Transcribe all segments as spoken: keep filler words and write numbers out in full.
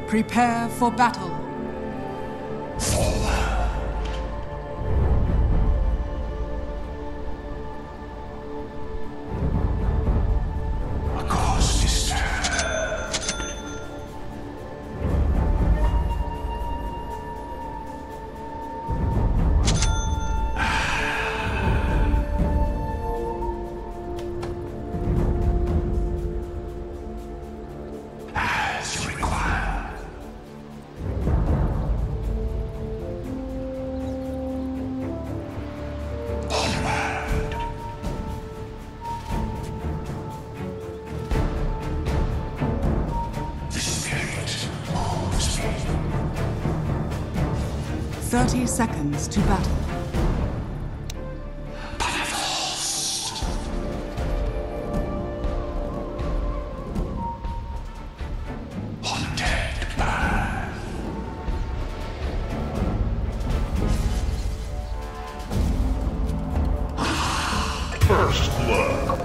Prepare for battle. Thirty seconds to battle. First blood.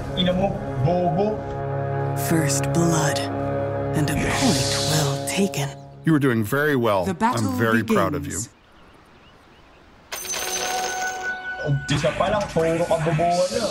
First blood. And a point well taken. You were doing very well. The battle I'm very begins. proud of you. Umpisa pa lang, puro kabubuan na.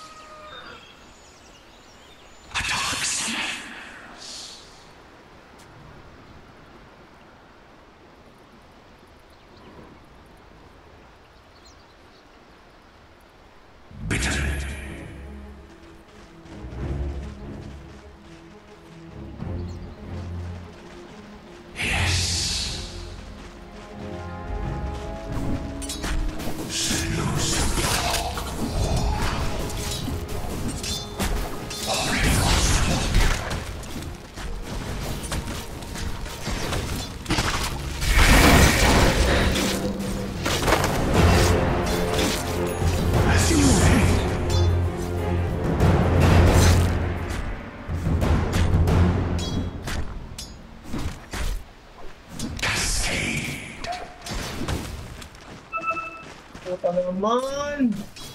Puta naman!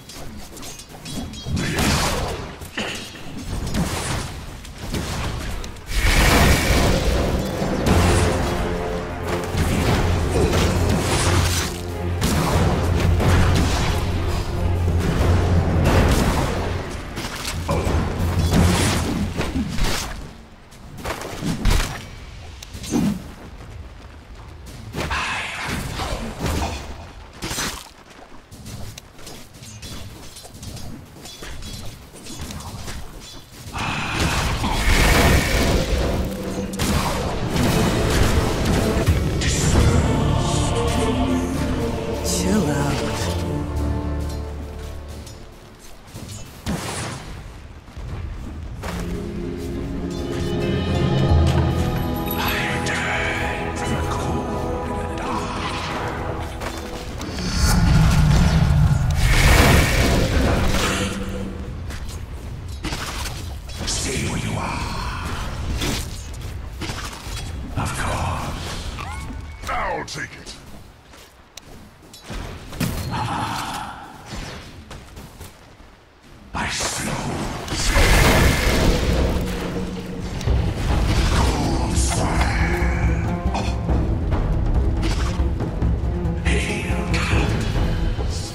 Chill out. Stay where you are. Of course. I'll take it. I slow. Cold fire. Hail cowards.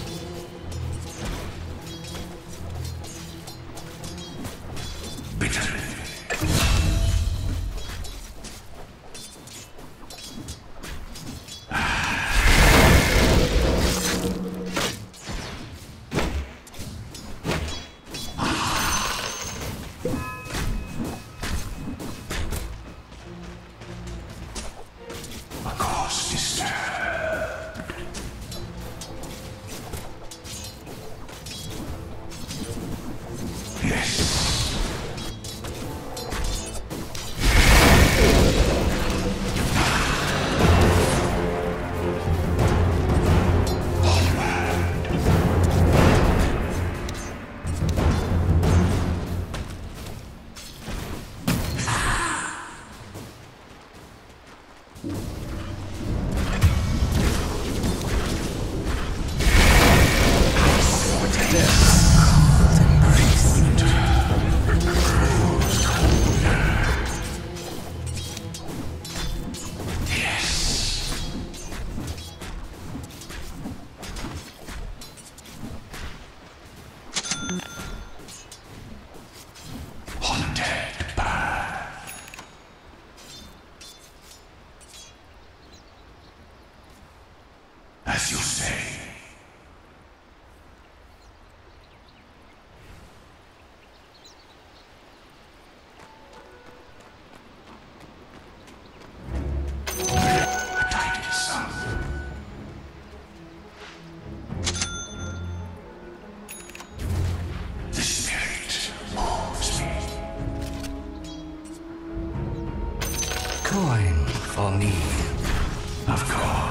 Bitterly. Ah. coin for me. Of course.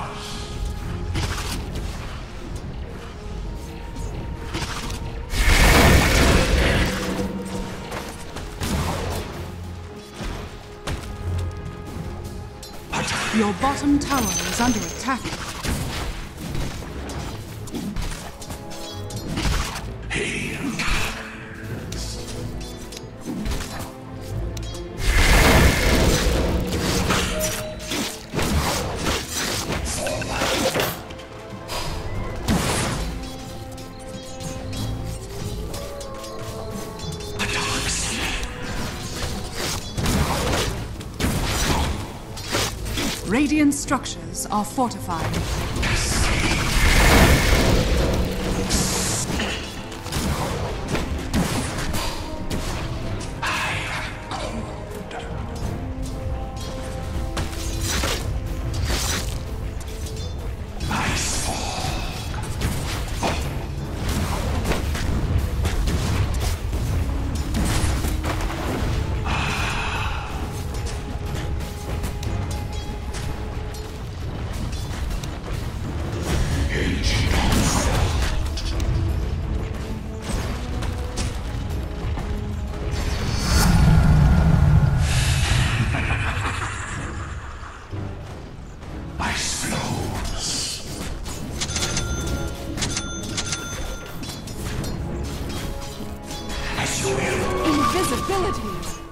Your bottom tower is under attack. Radiant structures are fortified. Invisibility!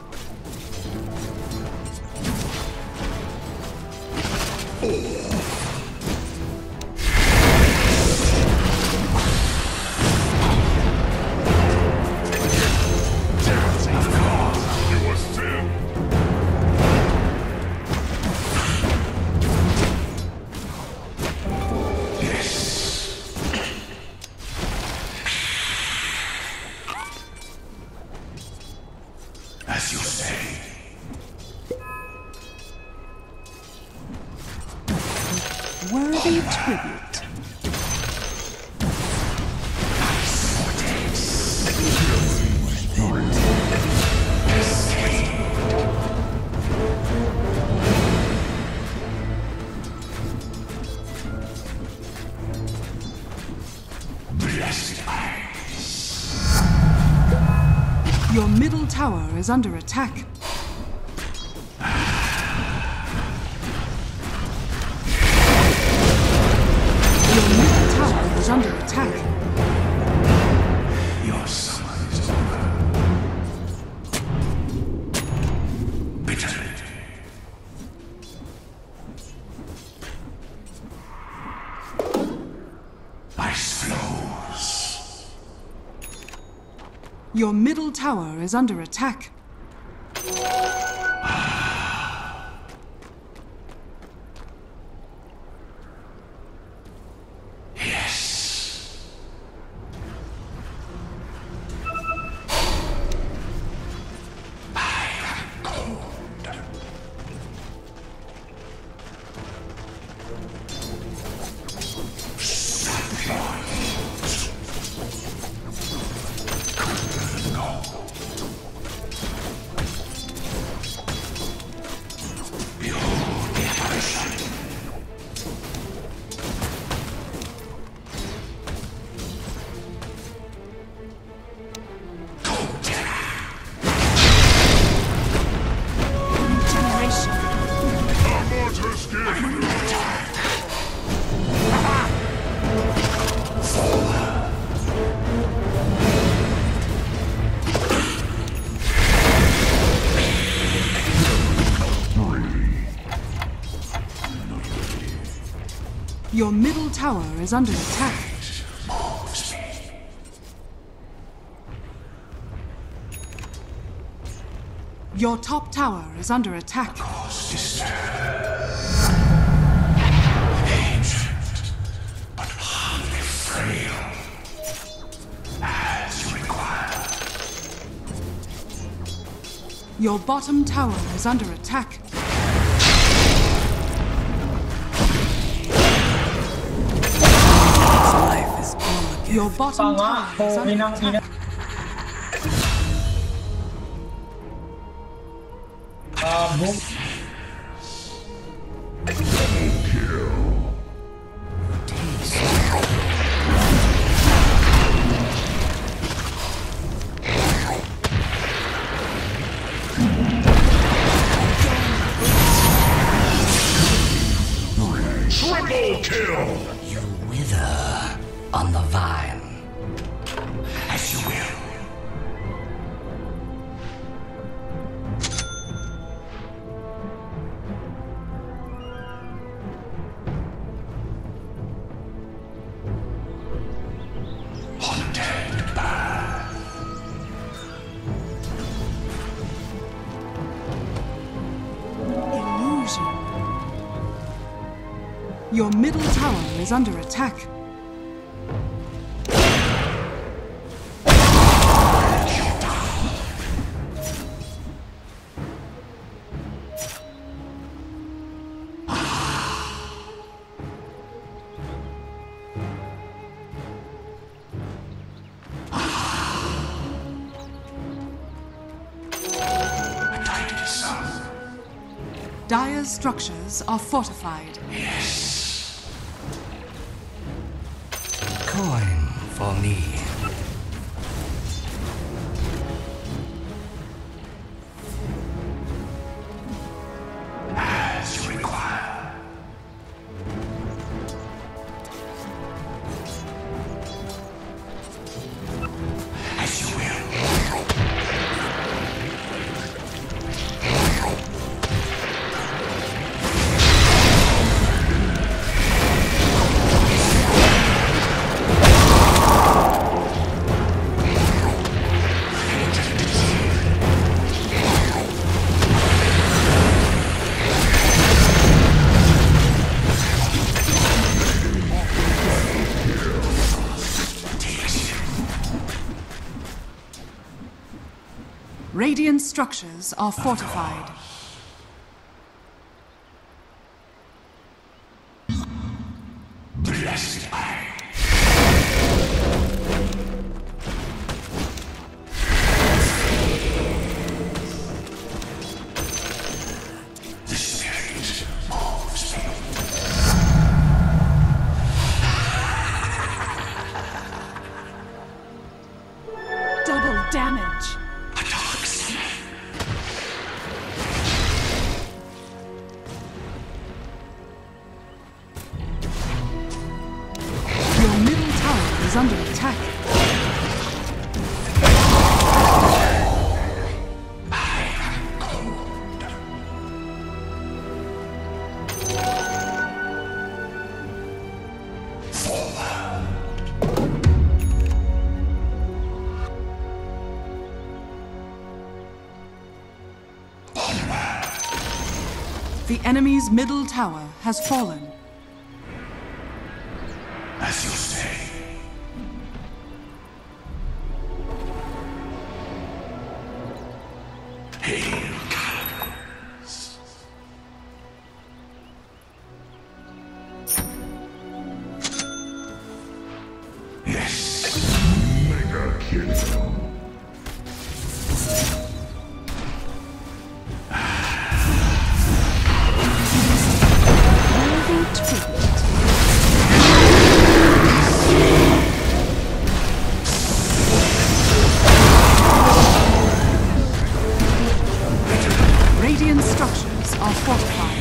As you say. Worthy tribute. Your middle tower is under attack. Your middle tower is under attack. Your summer is over. Bitterly. Ice flows. Your middle tower is under attack. Yes. I am cold. Your middle tower is under attack. Your top tower is under attack. Ancient, but hardly frail, as you require. Your bottom tower is under attack. Your bottom tower is under attack. Ah, boom. Triple kill! You wither on the vine. As you will. Haunted path. Illusion. Your middle tower is under attack. Dire's structures are fortified. Yes. Coin for me. As you require. As you will. Radiant structures are fortified. Blessed eye. The spirit moves me. Double damage. Your middle tower is under attack. The enemy's middle tower has fallen. As you say. Hail, Calibers. Yes. Mega kill. Radiant structures are fortified.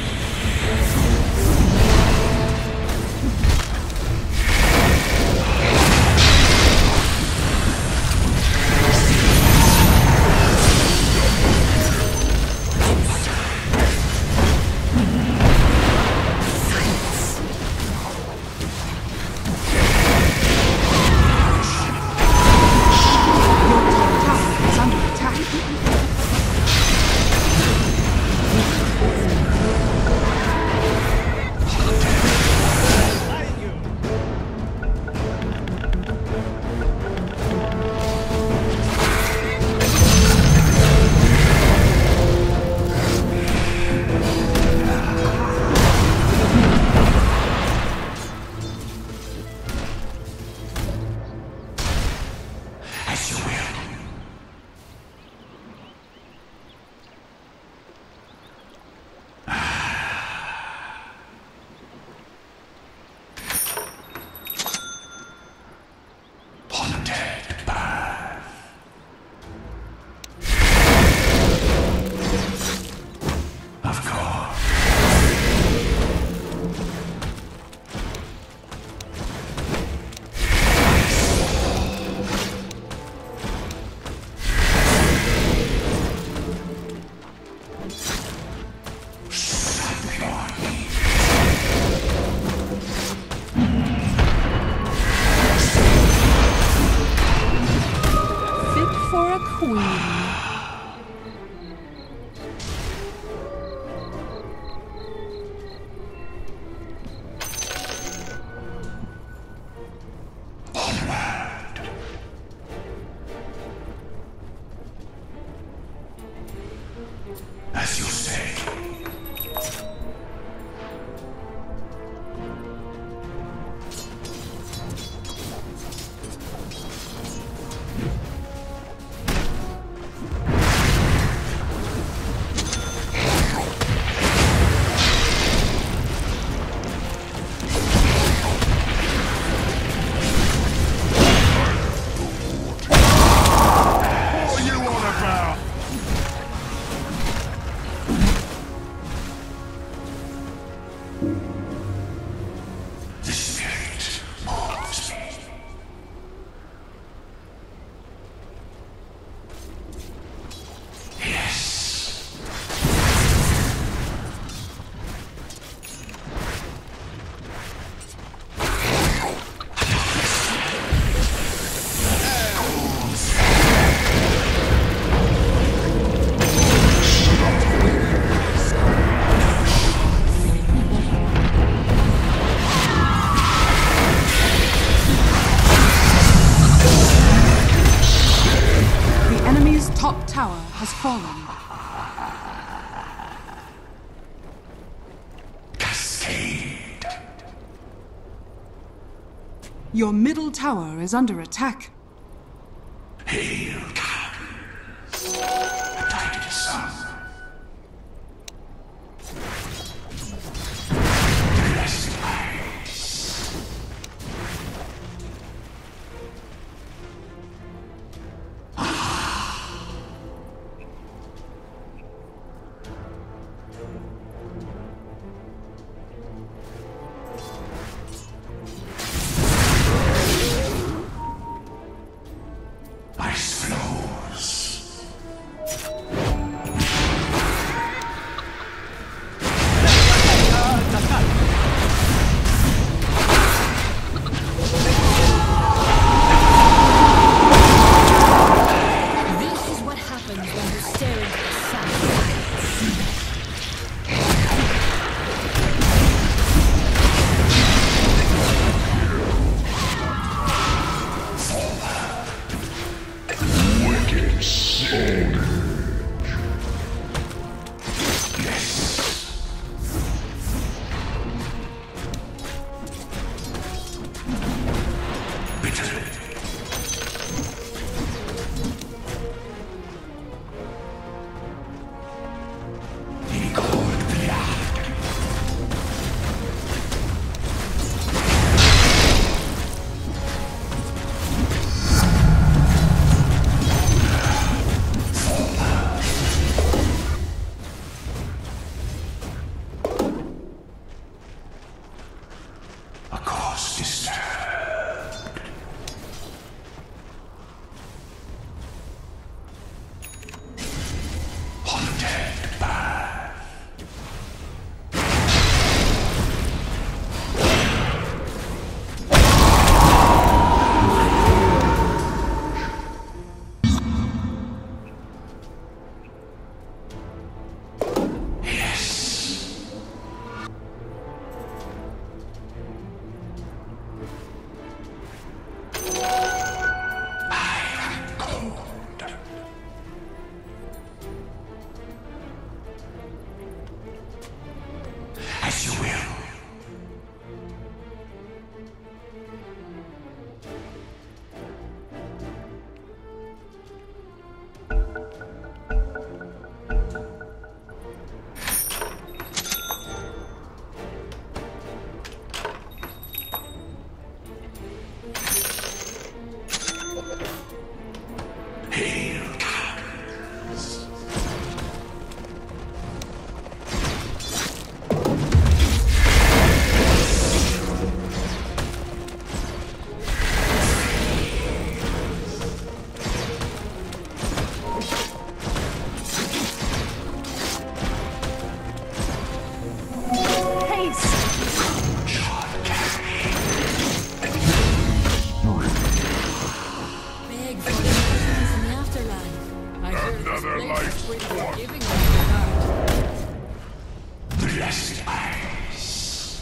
The spirit moves me. Yes. The enemy's top tower has fallen. Cascade. Your middle tower is under attack. Hail comes. A tiny sun. Blessed eyes. Ice flows. This is what happens when you stare into the sun. Bitterly. In cold blood. A cause disturbed. Haunted by yes. I am cold. As you will. Hail comes. Big for the presence in the afterlife. I heard Another this life place is pretty form. forgiving of your heart. Blessed eyes.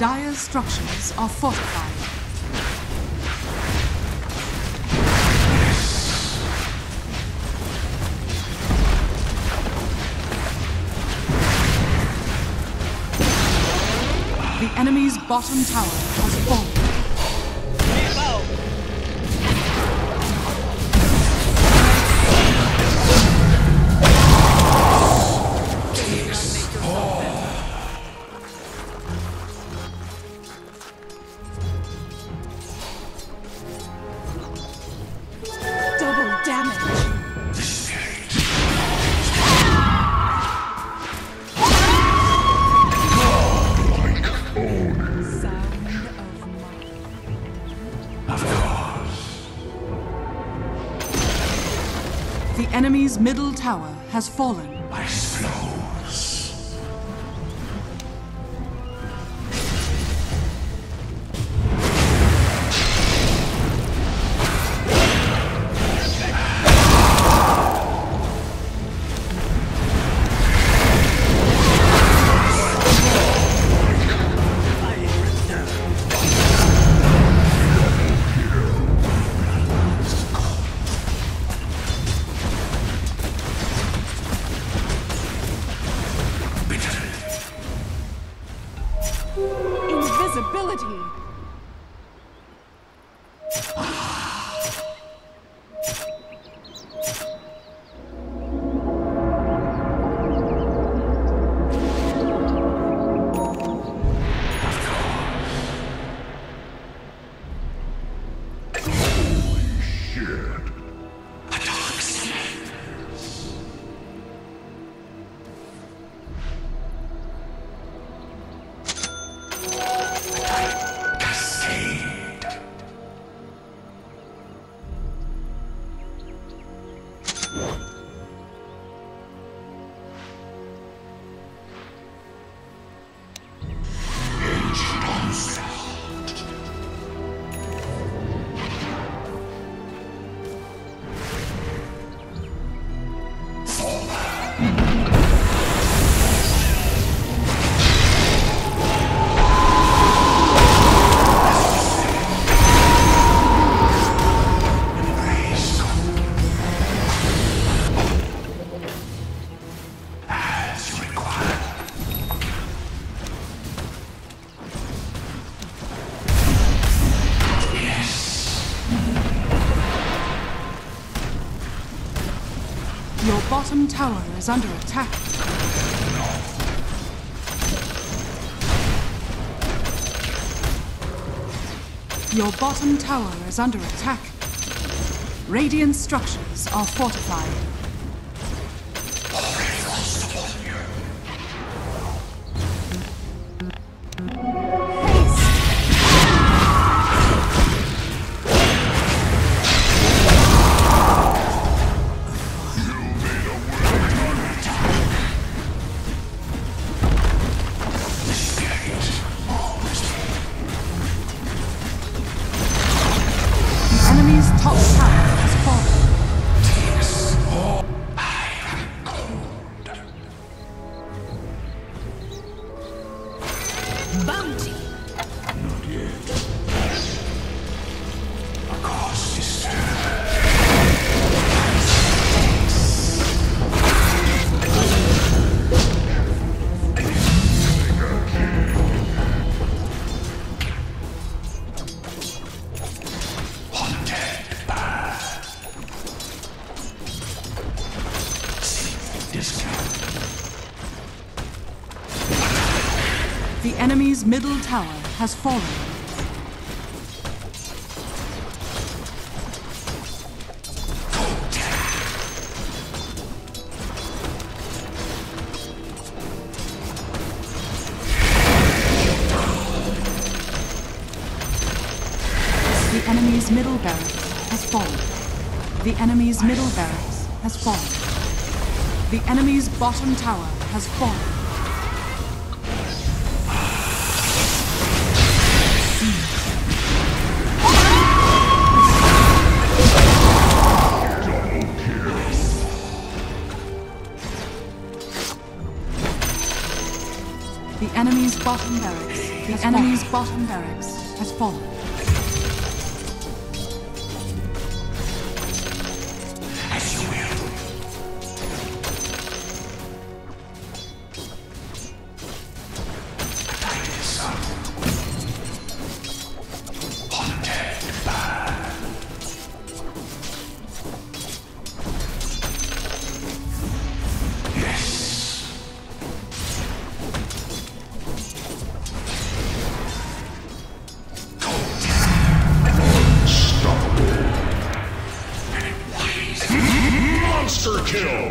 Dire's structures are fortified. The enemy's bottom tower has fallen. Double damage. The enemy's middle tower has fallen. Ice flows. Invisibility. Your bottom tower is under attack. Your bottom tower is under attack. Radiant structures are fortified. Top tower has fallen. Bounty. Not yet. A cause is The enemy's middle tower has fallen. The enemy's middle barracks has fallen. The enemy's middle barracks has fallen. The enemy's bottom tower has fallen. The enemy's bottom barracks The enemy's bottom barracks has fallen. As you will. The tide is up. Haunted by. Yes. Monster kill!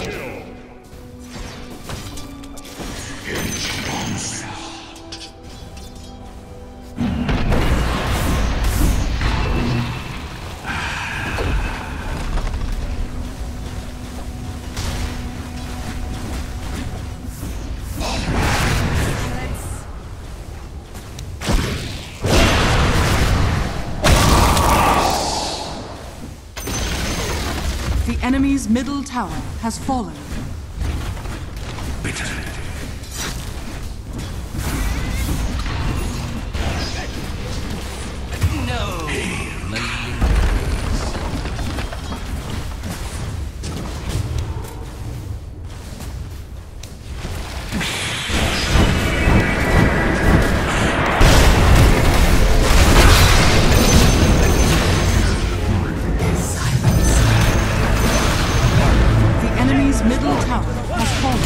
The enemy's middle tower has fallen. Bitter. No. The enemy's middle tower has fallen.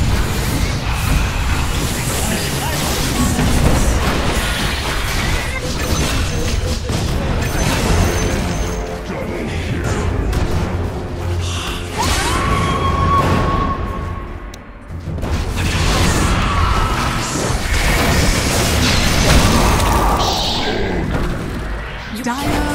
Dire